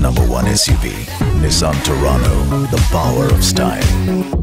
India's #1 SUV, Nissan Terrano, the power of style.